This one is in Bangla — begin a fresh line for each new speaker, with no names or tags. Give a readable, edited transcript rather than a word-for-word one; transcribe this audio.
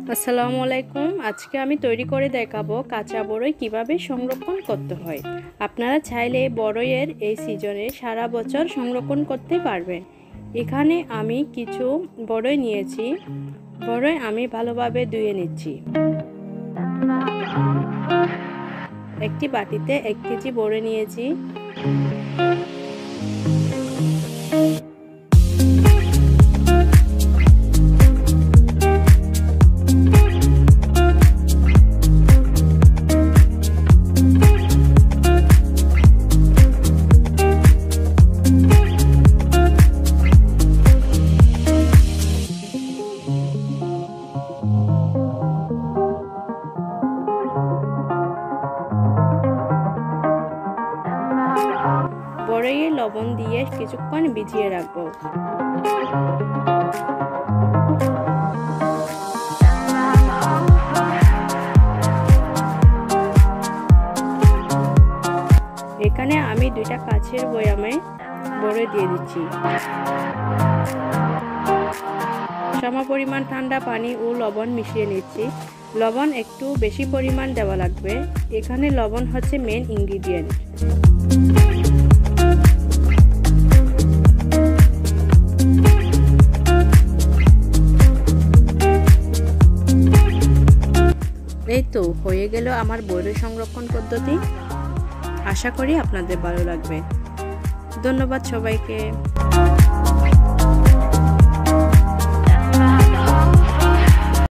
আসসালামু আলাইকুম। আজকে আমি তৈরি করে দেখাবো কাঁচা বড়ই কিভাবে সংরক্ষণ করতে হয়। আপনারা চাইলে বড়ইয়ের এই সিজনে সারা বছর সংরক্ষণ করতে পারবেন। এখানে আমি কিছু বড়ই নিয়েছি। বড়ই আমি ভালোভাবে ধুয়ে নিচ্ছি। একটি বাটিতে 1 কেজি বড়ই নিয়েছি। বড়ইয়ে লবণ দিয়ে কিছুক্ষণ ভিজিয়ে রাখবো। এখানে আমি 2টা কাচের বয়ামে বড়ই দিয়ে দিচ্ছি। সমপরিমাণ ঠান্ডা পানি ও লবণ মিশিয়ে নিচ্ছি। লবণ একটু বেশি পরিমাণ দেওয়া লাগবে। এখানে লবণ হচ্ছে মেন ইনগ্রিডিয়েন্ট। এই তো হয়ে গেল আমার বড়ই সংরক্ষণ পদ্ধতি। আশা করি আপনাদের ভালো লাগবে। ধন্যবাদ সবাইকে।